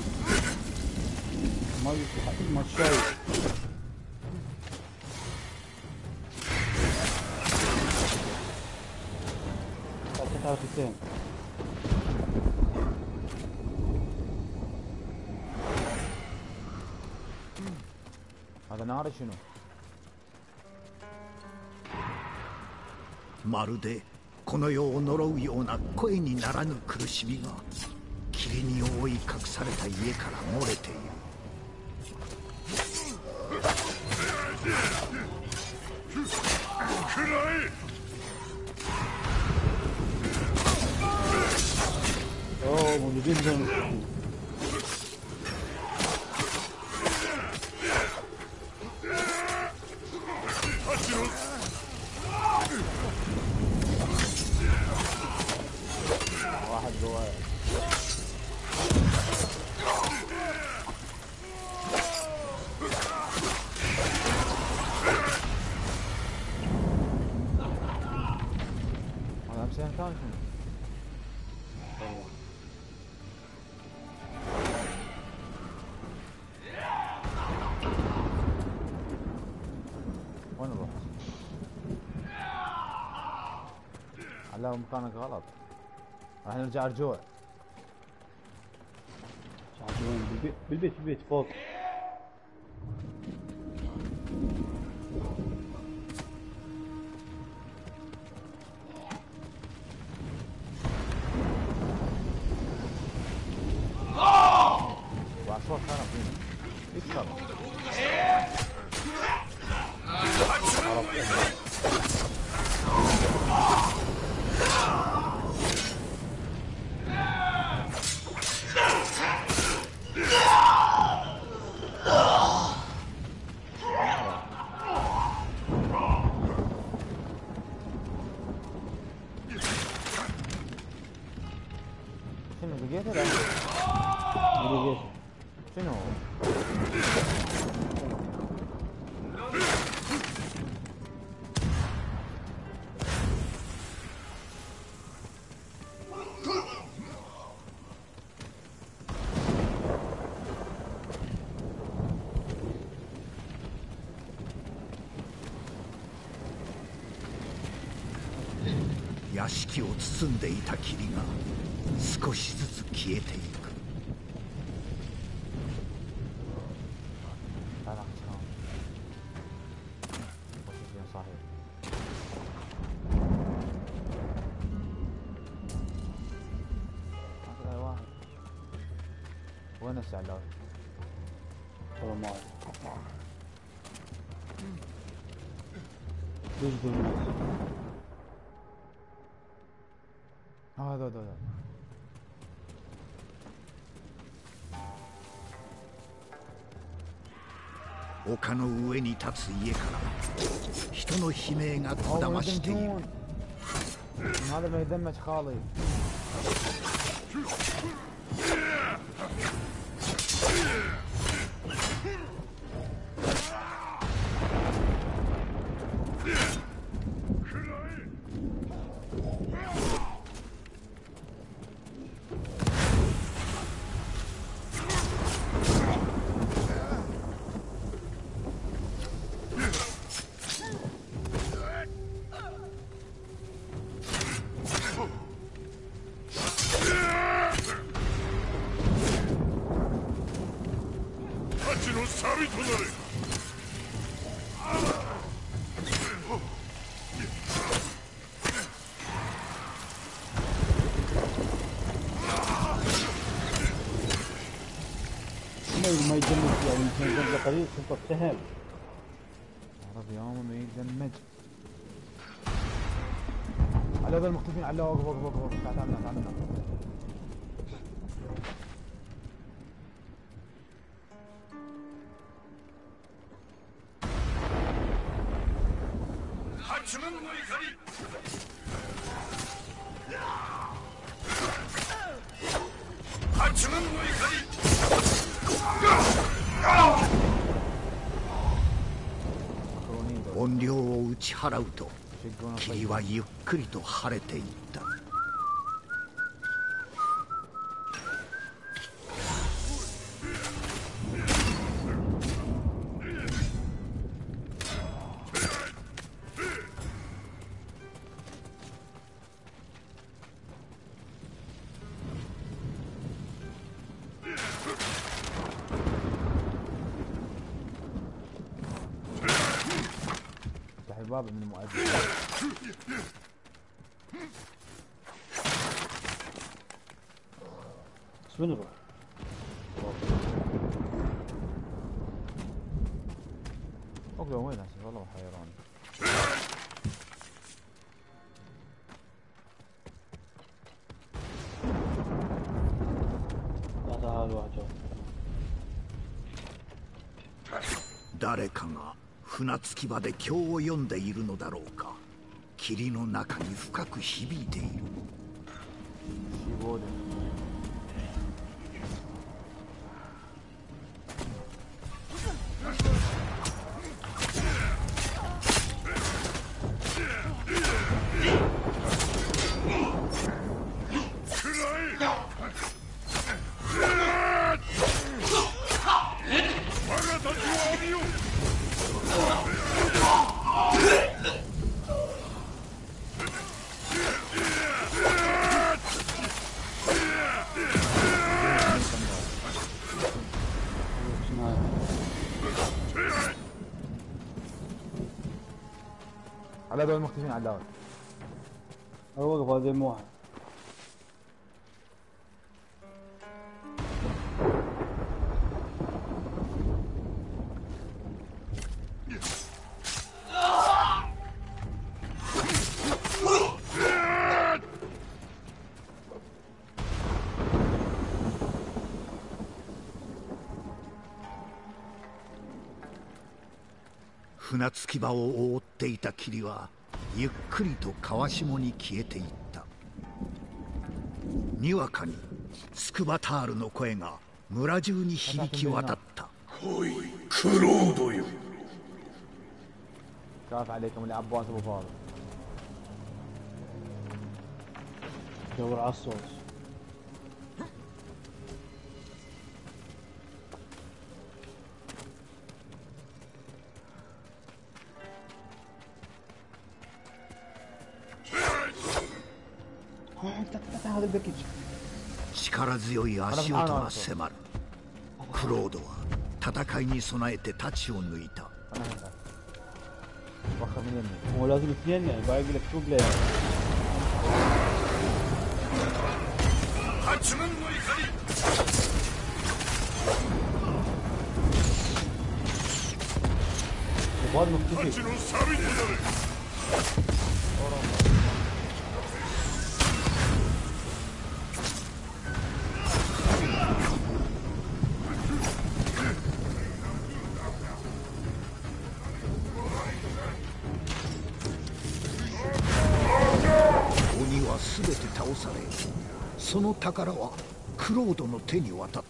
ما يفتح ما شايف تعال تعال سهم هذا ناري شنو؟ まるでこの世を呪うような声にならぬ苦しみが霧に覆い隠された家から漏れている。 اوه موجودين زين واحد جوايا هذا امسين كان شنو؟ وين نروح؟ على مكانك غلط راح نرجع رجوع وين بالبيت بالبيت بالبيت فوق وعصور كان فينا يكسر شنو لقيت ولا لقيت شنو؟ 屋敷を包んでいた霧が少しずつ消えていく。 تعال اخذ سلام وشوف وين صاحب اخذ اي واحد وين السعلاوي؟ والله ما أعرف. ليش ذول الناس؟ هذا هذا هذا 丘の上に立つ家から人の悲鳴がこだましている。 هذا ما يدمج خالي ちの錆となれ。 ما يدمج يعني يمكن يدمج قليل خطة سهل. عرب يوم ما يدمج. على هذا المختفين على وقف وقف وقف وقف تعال تعال تعال تعال. 怨霊を打ち払うと霧はゆっくりと晴れていった。 باب من المؤذن. بس وين نروح؟ اوكي وين هسه والله حيران. هذا الواحد. 誰かが船着き場で経を読んでいるのだろうか。霧の中に深く響いている。 死亡です。على هذول المختفين على اللاوت. اوقف هذا مو واحد. 船着き場を覆っていた霧はゆっくりと川下に消えていった。にわかにスクバタールの声が村中に響き渡った。 来い、クロードよ。 خاف عليكم اللي عباس ابو فاضل. دور على الصوت. 力強い足音が迫る。クロードは戦いに備えて太刀を抜いた。 هو لازم اثنين يعني باقي لك تو بلاير. وبعد مختفي. 全て倒され、その宝はクロードの手に渡った。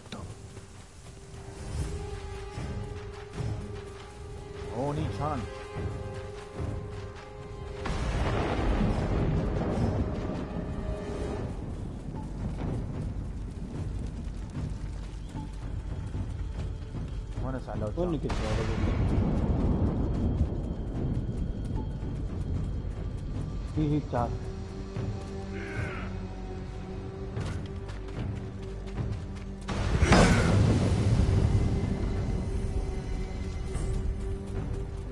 お兄ちゃん。وانا سألت وين كنت في هيك تعال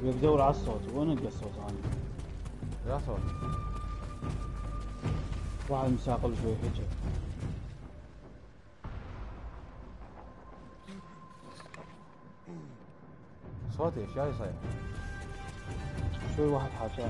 بدور على الصوت، وين القى الصوت انا؟ يا صوت واحد مساقل شوي هيك. صوتي ايش جاي يصير؟ شوي واحد حاجاني.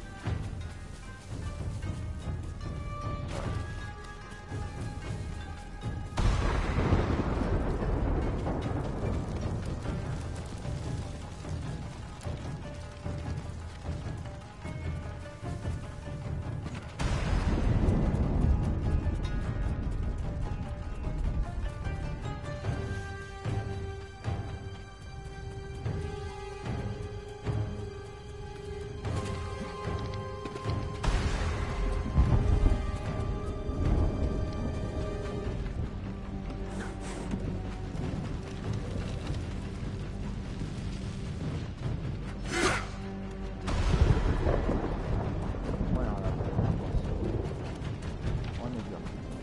وين هذا؟ وين نجم؟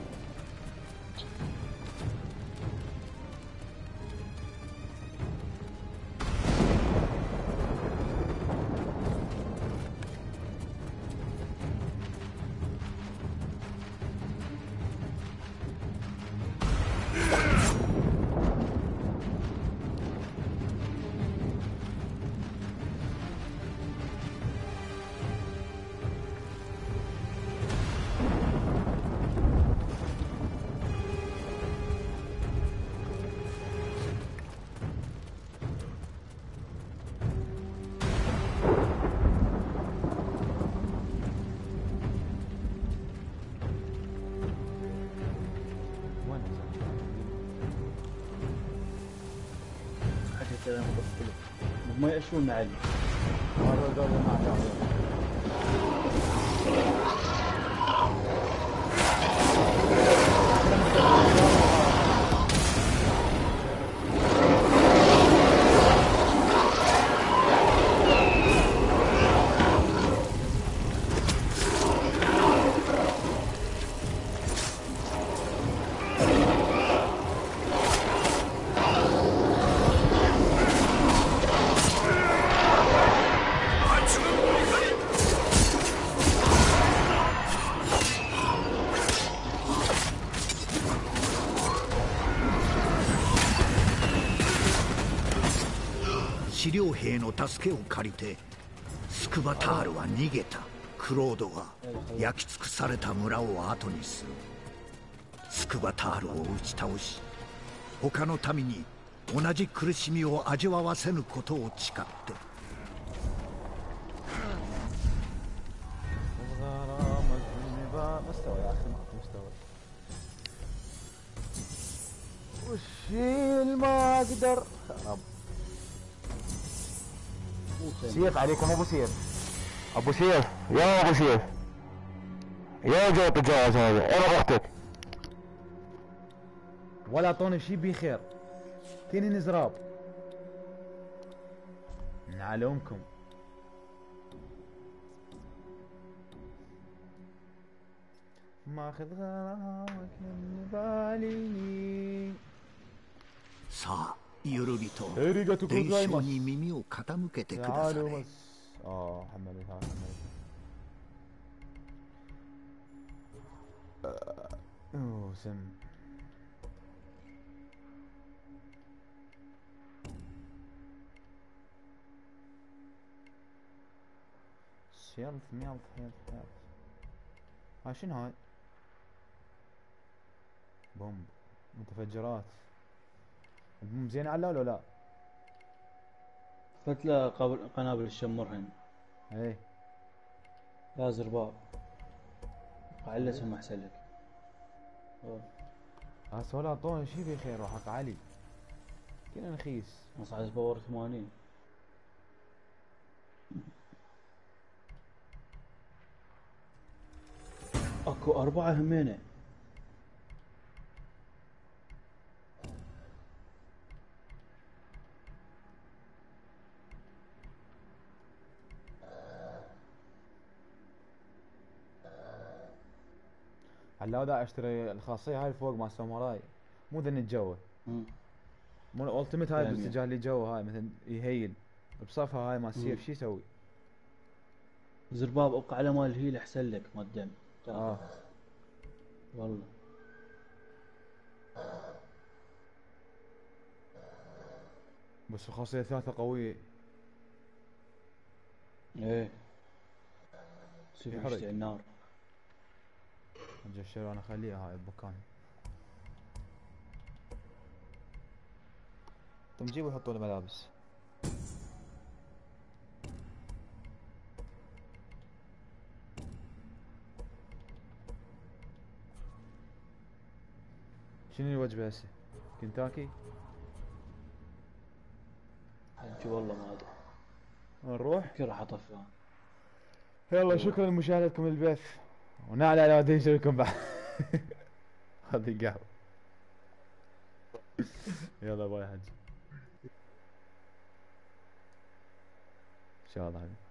وين نجم؟ حكيت انا مقفله ما يأشون معي. هذا الدور اللي ما عجبني. 治療兵の助けを借りてスクバタールは逃げた。クロードは焼き尽くされた村を後にする。スクバタールを打ち倒し他の民に同じ苦しみを味わわせぬことを誓って。 ما استوى يا اخي، ما في مستوى. وشيل ما اقدر. خرب. سيف عليكم ابو سيف. ابو سيف يا ابو سيف يا جوط الجواز هذا انا اختك. ولا اعطوني شي بخير. تيني نزراب. نعلمكم. ماخذ غرامك من بالي. さあゆるりとありがとうございます伝承に耳を傾けてくださ تعالوا れ。 بس. اه حملي ها حملي. اوه سم. سيلف ميلف هيلف هيلف. ها شنو هاي؟ بومب متفجرات. البوم زين على ولا لا؟ فتلة قابل قنابل الشمرهن. ايه لا زرباء وعلتهم احسن لك. هسه ولا اعطوني شي بخير وحق علي. كنا نخيس. مصعد باور ثمانين. اكو اربعة همينة. هلا دا اشتري الخاصية هاي فوق مال ساموراي. مو ذن الجو. مو الالتيميت هاي يعني. بالاتجاه اللي جو هاي مثلا يهيل. بصفها هاي ما السيف مم. شو يسوي؟ زرباب ابقى على مال الهيل احسن لك ما الدم. اه والله بس الخاصية الثالثة قوية. ايه سيف يحرق. يشتعل النار. اجي الشيء انا اخليها هاي بمكاني. طب جيبوا يحطوا له ملابس. شنو الوجبة هسه؟ كنتاكي؟ حجي والله ما ادري. نروح؟ يمكن راح اطفيها. يلا شكرا لمشاهدتكم البث ونعلى على ودي لكم بعد. هذه قهوة. يلا باي حج. ان شاء الله حبيبي.